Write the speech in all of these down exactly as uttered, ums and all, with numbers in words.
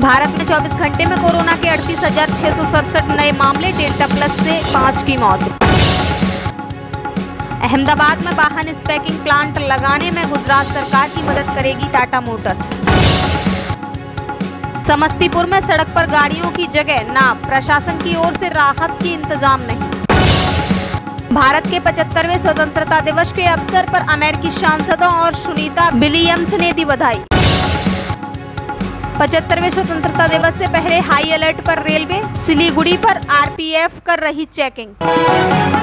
भारत में चौबीस घंटे में कोरोना के अड़तीस हजार छह सौ सड़सठ नए मामले, डेल्टा प्लस से पाँच की मौत। अहमदाबाद में वाहन स्पैकिंग प्लांट लगाने में गुजरात सरकार की मदद करेगी टाटा मोटर्स। समस्तीपुर में सड़क पर गाड़ियों की जगह नाव, प्रशासन की ओर से राहत की इंतजाम नहीं। भारत के पचहत्तरवें स्वतंत्रता दिवस के अवसर पर अमेरिकी सांसदों और सुनीता विलियम्स ने दी बधाई। पचहत्तरवें स्वतंत्रता दिवस से पहले हाई अलर्ट पर रेलवे, सिलीगुड़ी पर आरपीएफ कर रही चेकिंग।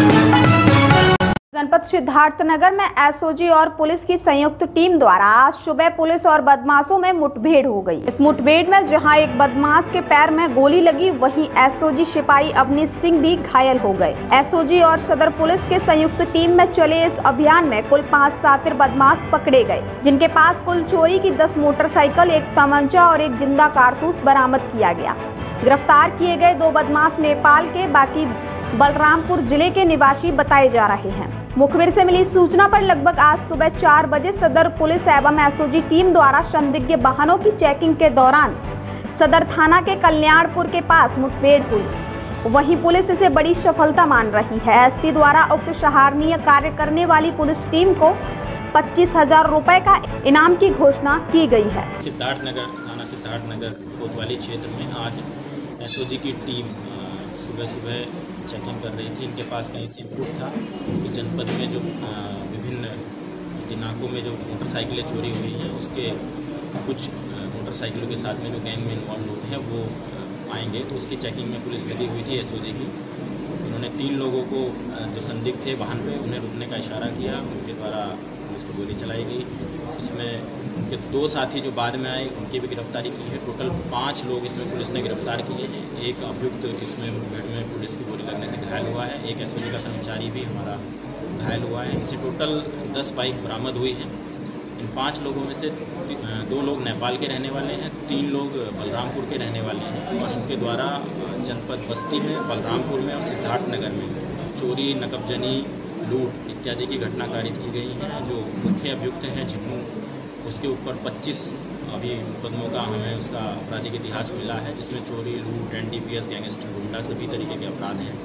जनपद सिद्धार्थनगर में एसओजी और पुलिस की संयुक्त टीम द्वारा आज सुबह पुलिस और बदमाशों में मुठभेड़ हो गई। इस मुठभेड़ में जहां एक बदमाश के पैर में गोली लगी, वहीं एसओजी सिपाही अवनीश सिंह भी घायल हो गए। एसओजी और सदर पुलिस के संयुक्त टीम में चले इस अभियान में कुल पाँच शातिर बदमाश पकड़े गए, जिनके पास कुल चोरी की दस मोटरसाइकिल, एक तमंचा और एक जिंदा कारतूस बरामद किया गया। गिरफ्तार किए गए दो बदमाश नेपाल के, बाकी बलरामपुर जिले के निवासी बताए जा रहे हैं। मुखबिर से मिली सूचना पर लगभग आज सुबह चार बजे सदर पुलिस एवं एसओजी टीम द्वारा संदिग्ध वाहनों की चेकिंग के दौरान सदर थाना के कल्याणपुर के पास मुठभेड़ हुई। वहीं पुलिस इसे बड़ी सफलता मान रही है। एसपी द्वारा उक्त सराहनीय कार्य करने वाली पुलिस टीम को पच्चीस हजार रुपए का इनाम की घोषणा की गई है। सिद्धार्थनगर थाना सिद्धार्थनगर कोतवाली क्षेत्र में आज एसओजी की टीम सुबह सुबह चेकिंग कर रही थी। इनके पास कहीं से इनपुट था कि जनपद में जो विभिन्न दिनांकों में जो मोटरसाइकिलें चोरी हुई हैं, उसके कुछ मोटरसाइकिलों के साथ में जो गैंग में इन्वॉल्व लोग हैं वो आएंगे। तो उसकी चेकिंग में पुलिस लगी हुई थी एसओजी की। उन्होंने तीन लोगों को जो संदिग्ध थे वाहन पे, उन्हें रुकने का इशारा किया। उनके द्वारा पुलिस को गोली चलाई गई। इसमें उनके दो साथी जो बाद में आए, उनकी भी गिरफ्तारी की है। टोटल पाँच लोग इसमें पुलिस ने गिरफ्तार किए हैं। एक अभियुक्त इसमें मुठभेड़ में पुलिस की गोली लगने से घायल हुआ है। एक एसओजी का कर्मचारी भी हमारा घायल हुआ है। इनसे टोटल दस बाइक बरामद हुई हैं। इन पाँच लोगों में से दो लोग नेपाल के रहने वाले हैं, तीन लोग बलरामपुर के रहने वाले हैं। और इनके द्वारा जनपद बस्ती में, बलरामपुर में और सिद्धार्थनगर में चोरी, नकबजनी, लूट इत्यादि की घटना कारित की गई हैं। जो मुख्य अभियुक्त हैं झिम्मू, उसके ऊपर पच्चीस अभी मुकदमों का हमें उसका आपराधिक इतिहास मिला है, जिसमें चोरी, लूट, एनडीपीएस, गैंगस्टर, गुंडा सभी तरीके के अपराध हैं।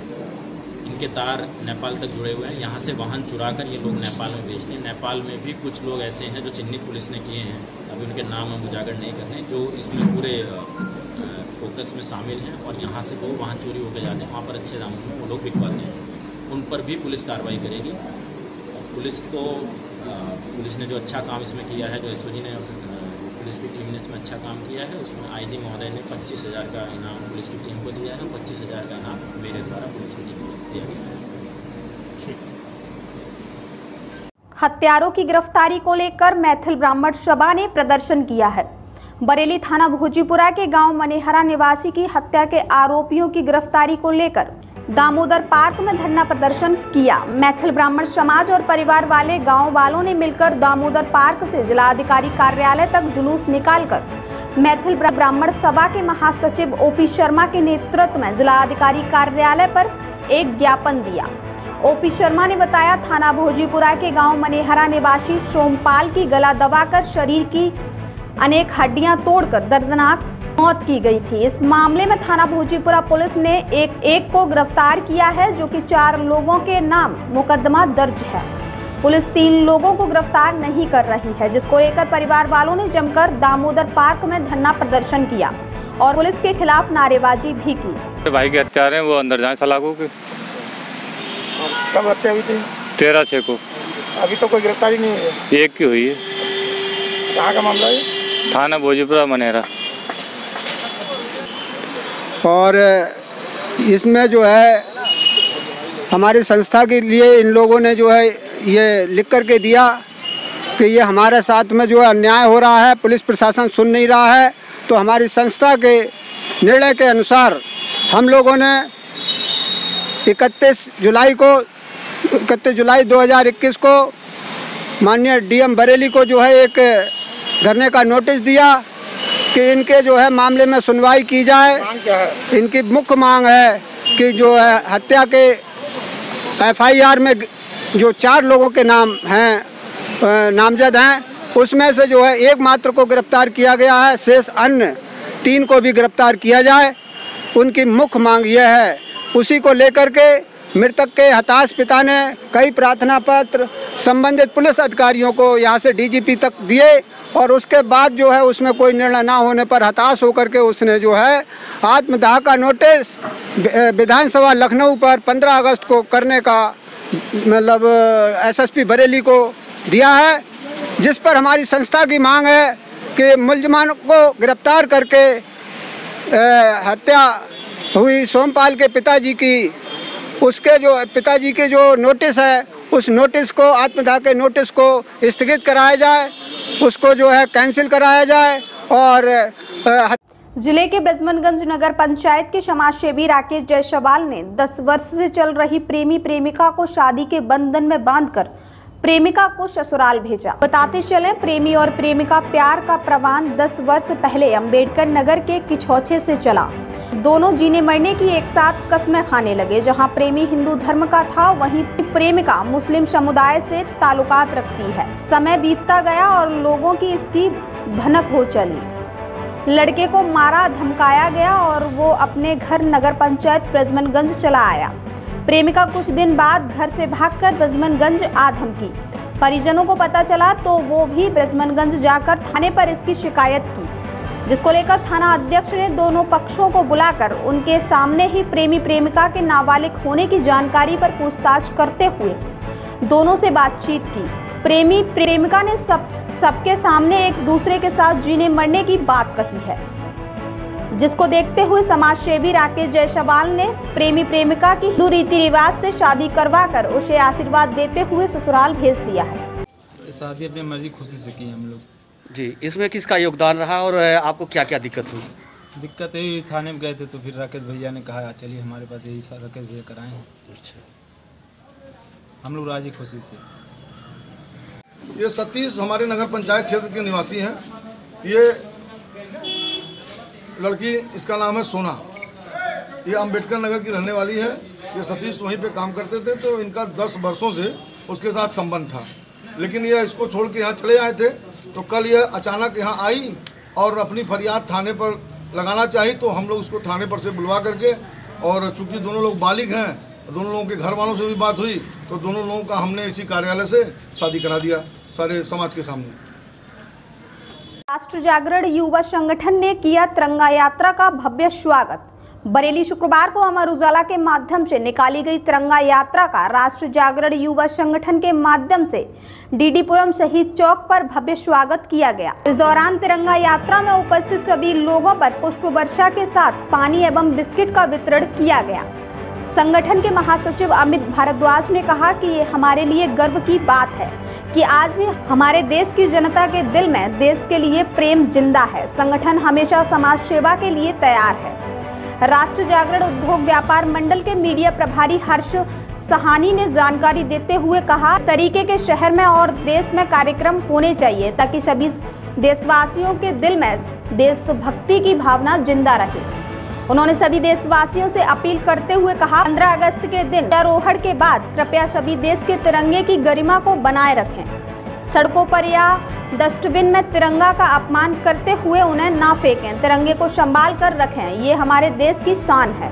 इनके तार नेपाल तक जुड़े हुए हैं। यहाँ से वाहन चुरा कर ये लोग नेपाल में बेचते हैं। नेपाल में भी कुछ लोग ऐसे हैं जो चिन्हित पुलिस ने किए हैं, अभी उनके नाम हम उजागर नहीं करने, जो इसमें पूरे फोकस में शामिल हैं। और यहाँ से जो वाहन चोरी होकर जाते हैं, वहाँ पर अच्छे दामों में वो लोग बिकवाते हैं, उन पर भी पुलिस कार्रवाई करेगी। पुलिस को पुलिस ने जो अच्छा काम इसमें किया है, जो एसओजी ने, पुलिस की टीम ने इसमें अच्छा काम किया है, उसमें आईजी महोदय ने पच्चीस हज़ार का इनाम पुलिस की टीम को दिया है। पच्चीस हज़ार का इनाम मेरे द्वारा पुलिस की टीम को दिया गया है। हत्यारों की गिरफ्तारी को लेकर मैथिल ब्राह्मण सभा ने प्रदर्शन किया है। बरेली थाना भोजीपुरा के गांव मनेहरा निवासी की हत्या के आरोपियों की गिरफ्तारी को लेकर दामोदर पार्क में धरना प्रदर्शन किया। मैथिल ब्राह्मण समाज और परिवार वाले गांव वालों ने मिलकर दामोदर पार्क से जिलाधिकारी कार्यालय तक जुलूस निकालकर मैथिल ब्राह्मण सभा के महासचिव ओपी शर्मा के नेतृत्व में जिलाधिकारी कार्यालय पर एक ज्ञापन दिया। ओपी शर्मा ने बताया, थाना भोजीपुरा के गांव मनेहरा निवासी सोमपाल की गला दबाकर शरीर की अनेक हड्डियां तोड़कर दर्दनाक मौत की गई थी। इस मामले में थाना भोजीपुरा पुलिस ने एक एक को गिरफ्तार किया है, जो कि चार लोगों के नाम मुकदमा दर्ज है। पुलिस तीन लोगों को गिरफ्तार नहीं कर रही है, जिसको लेकर परिवार वालों ने जमकर दामोदर पार्क में धरना प्रदर्शन किया और पुलिस के खिलाफ नारेबाजी भी की। भाई के हत्यारे हैं, वो अंदर जाए सलाखों के। कब हत्या हुई थी? तेरह छः को। अभी तो कोई गिरफ्तारी नहीं हुई है? एक की हुई है। कहाँ का मामला है? थाना भोजीपुरा मनेहरा। और इसमें जो है हमारी संस्था के लिए इन लोगों ने जो है ये लिख कर के दिया कि ये हमारे साथ में जो है अन्याय हो रहा है, पुलिस प्रशासन सुन नहीं रहा है। तो हमारी संस्था के निर्णय के अनुसार हम लोगों ने इकतीस जुलाई को इकतीस जुलाई दो हज़ार इक्कीस को माननीय डीएम बरेली को जो है एक धरने का नोटिस दिया कि इनके जो है मामले में सुनवाई की जाए। इनकी मुख्य मांग है कि जो है हत्या के एफआईआर में जो चार लोगों के नाम हैं नामजद हैं, उसमें से जो है एक मात्र को गिरफ्तार किया गया है। शेष अन्य तीन को भी गिरफ्तार किया जाए। उनकी मुख्य मांग यह है। उसी को लेकर के मृतक के हताश पिता ने कई प्रार्थना पत्र संबंधित पुलिस अधिकारियों को यहाँ से डीजीपी तक दिए और उसके बाद जो है उसमें कोई निर्णय ना होने पर हताश होकर के उसने जो है आत्मदाह का नोटिस विधानसभा लखनऊ पर पंद्रह अगस्त को करने का मतलब एसएसपी बरेली को दिया है, जिस पर हमारी संस्था की मांग है कि मुलजमान को गिरफ्तार करके हत्या हुई सोमपाल के पिताजी की उसके जो पिताजी के जो नोटिस है उस नोटिस को आत्मदाह के नोटिस को स्थगित कराया जाए, उसको जो है कैंसिल कराया जाए। और जिले के ब्रजमनगंज नगर पंचायत के समाजसेवी राकेश जायसवाल ने दस वर्ष से चल रही प्रेमी प्रेमिका को शादी के बंधन में बांधकर प्रेमिका को ससुराल भेजा। बताते चले, प्रेमी और प्रेमिका प्यार का प्रवान दस वर्ष पहले अंबेडकर नगर के किछौछे से चला। दोनों जीने मरने की एक साथ कस्में खाने लगे। जहां प्रेमी हिंदू धर्म का था, वहीं प्रेमिका मुस्लिम समुदाय से ताल्लुकात रखती है। समय बीतता गया और लोगों की इसकी भनक हो चली। लड़के को मारा धमकाया गया और वो अपने घर नगर पंचायत ब्रजमनगंज चला आया। प्रेमिका कुछ दिन बाद घर से भागकर ब्रजमनगंज आ धमकी। परिजनों को पता चला तो वो भी ब्रजमनगंज जाकर थाने पर इसकी शिकायत की, जिसको लेकर थाना अध्यक्ष ने दोनों पक्षों को बुलाकर उनके सामने ही प्रेमी प्रेमिका के नाबालिग होने की जानकारी पर पूछताछ करते हुए दोनों से बातचीत की। प्रेमी प्रेमिका ने सब सबके सामने एक दूसरे के साथ जीने मरने की बात कही है, जिसको देखते हुए समाजसेवी राकेश जायसवाल ने प्रेमी प्रेमिका की हिंदू रीति रिवाज से शादी करवाकर उसे आशीर्वाद देते हुए ससुराल भेज दिया है। शादी अपनी मर्जी खुशी से की हम लोग जी। इसमें किसका योगदान रहा और आपको क्या क्या दिक्कत हुई? दिक्कत यही, थाने में गए थे तो फिर राकेश भैया ने कहा चलिए हमारे पास यही सारा राकेश भैया कराए हैं। अच्छा, हम लोग राजी खुशी से। ये सतीश हमारे नगर पंचायत क्षेत्र के निवासी हैं। ये लड़की, इसका नाम है सोना, ये अंबेडकर नगर की रहने वाली है। ये सतीश वहीं पे काम करते थे, तो इनका दस वर्षों से उसके साथ संबंध था, लेकिन ये इसको छोड़ के यहाँ चले आए थे। तो कल ये अचानक यहाँ आई और अपनी फरियाद थाने पर लगाना चाहिए, तो हम लोग उसको थाने पर से बुलवा करके, और चूंकि दोनों लोग बालिग हैं, दोनों लोगों के घर वालों से भी बात हुई, तो दोनों लोगों का हमने इसी कार्यालय से शादी करा दिया सारे समाज के सामने। राष्ट्र जागरण युवा संगठन ने किया तिरंगा यात्रा का भव्य स्वागत। बरेली शुक्रवार को अमर उजाला के माध्यम से निकाली गई तिरंगा यात्रा का राष्ट्र जागरण युवा संगठन के माध्यम से डीडीपुरम शहीद चौक पर भव्य स्वागत किया गया। इस दौरान तिरंगा यात्रा में उपस्थित सभी लोगों पर पुष्प वर्षा के साथ पानी एवं बिस्किट का वितरण किया गया। संगठन के महासचिव अमित भारद्वाज ने कहा कि ये हमारे लिए गर्व की बात है कि आज भी हमारे देश की जनता के दिल में देश के लिए प्रेम जिंदा है। संगठन हमेशा समाज सेवा के लिए तैयार है। राष्ट्र जागरण उद्योग व्यापार मंडल के मीडिया प्रभारी हर्ष सहानी ने जानकारी देते हुए कहा, इस तरीके के शहर में और देश में कार्यक्रम होने चाहिए ताकि सभी देशवासियों के दिल में देशभक्ति की भावना जिंदा रहे। उन्होंने सभी देशवासियों से अपील करते हुए कहा, पंद्रह अगस्त के दिन ध्वजारोहण के बाद कृपया सभी देश के तिरंगे की गरिमा को बनाए रखें। सड़कों पर या डस्टबिन में तिरंगा का अपमान करते हुए उन्हें ना फेंकें। तिरंगे को संभाल कर रखें, ये हमारे देश की शान है।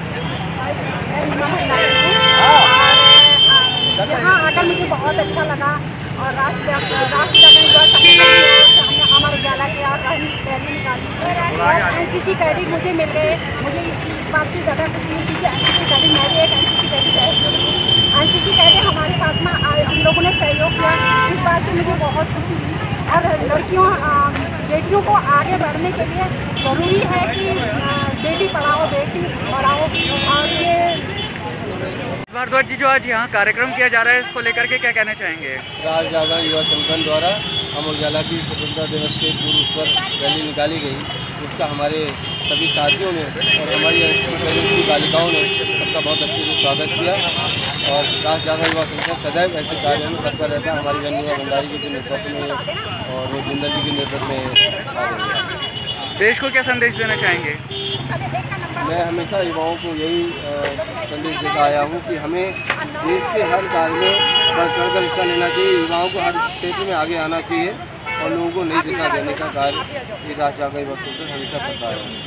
यहाँ आकर मुझे बहुत अच्छा लगा और राष्ट्र राष्ट्र जागरण संगठन अमर उजाला के और रैली निकाली और एनसीसी कैडेट मुझे मिल गए। मुझे इस, इस बात की ज़्यादा खुशी हुई कि एनसीसी कैडेट, मैं भी एक एनसीसी कैडेट है। एनसीसी कैडेट हमारे साथ में आए, हम लोगों ने सहयोग किया। इस बात से मुझे बहुत खुशी हुई और लड़कियों बेटियों को आगे बढ़ने के लिए ज़रूरी है कि बेटी पढ़ाओ बेटी पढ़ाओ। और ये भारद्वाज जी, जो आज यहाँ कार्यक्रम किया जा रहा है, इसको लेकर के क्या कहना चाहेंगे? राष्ट्र जागरण युवा संगठन द्वारा अमर उजाला की स्वतंत्रता दिवस के पूर्व पर रैली निकाली गई, उसका हमारे सभी साथियों ने और हमारी की बालिकाओं ने सबका बहुत अच्छे से स्वागत किया। और राष्ट्र जागरण युवा संगठन सदैव ऐसे कार्यों में तत्पर रहता है। हमारी रंजीवा भंडारी जी के नेतृत्व में और जिंदल जी के नेतृत्व में। देश को क्या संदेश देना चाहेंगे? मैं हमेशा युवाओं को यही संदेश देता आया हूँ कि हमें देश के हर कार्य में बढ़ चढ़ कर हिस्सा लेना चाहिए। युवाओं को हर क्षेत्र में आगे आना चाहिए और लोगों को नई दिशा देने का कार्य ये राष्ट्र जागरण वर्षों से हमेशा करता है।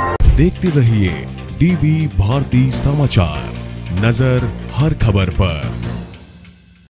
देखते रहिए डीबी भारती समाचार, नजर हर खबर पर।